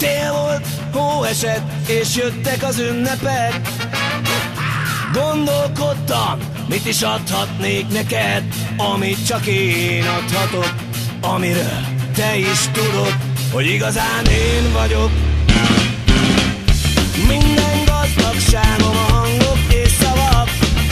Tél volt, hó esett, és jöttek az ünnepek. Gondolkodtam, mit is adhatnék neked, amit csak én adhatok, amiről te is tudod, hogy igazán én vagyok. Minden gazdagságom a hangok és szavak,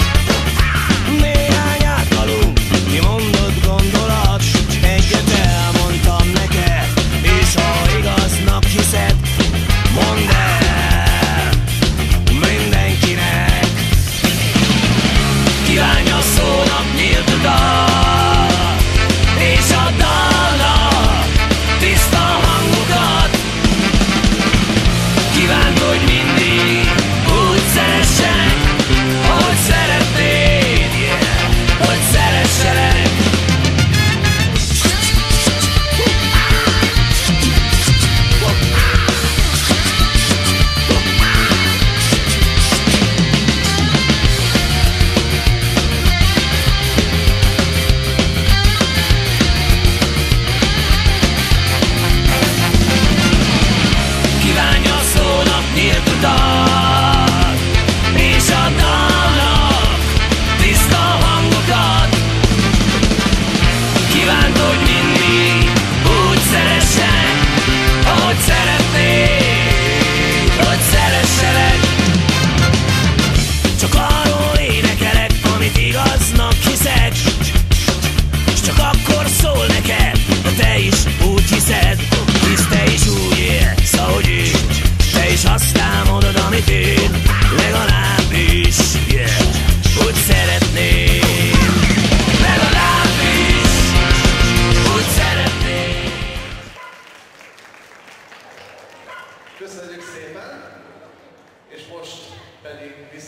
néhány általunk kimondott gondolat. Egyet elmondtam neked, és ha igaznak hiszed, mondd el mindenkinek. Kívánja a szónak nyílt utat, és a dalnak tiszta hangokat. Kívánt, hogy mindig úgy szeressenek, ahogy szeretnéd, yeah, hogy szeressenek. És a dalnak tiszta hangokat. Kívánt, hogy mindig úgy szeressenek, ahogy szeretnéd, hogy szeressenek. Csak arról énekelek, amit igaznak hiszek, és csak akkor szól neked, ha te is úgy hiszed, hisz te is úgy élsz, ahogy én. Te is azt támadod, amit én, legalábbis, yeah, úgy szeretném. Legalábbis, úgy szeretném. Köszönjük szépen, és most pedig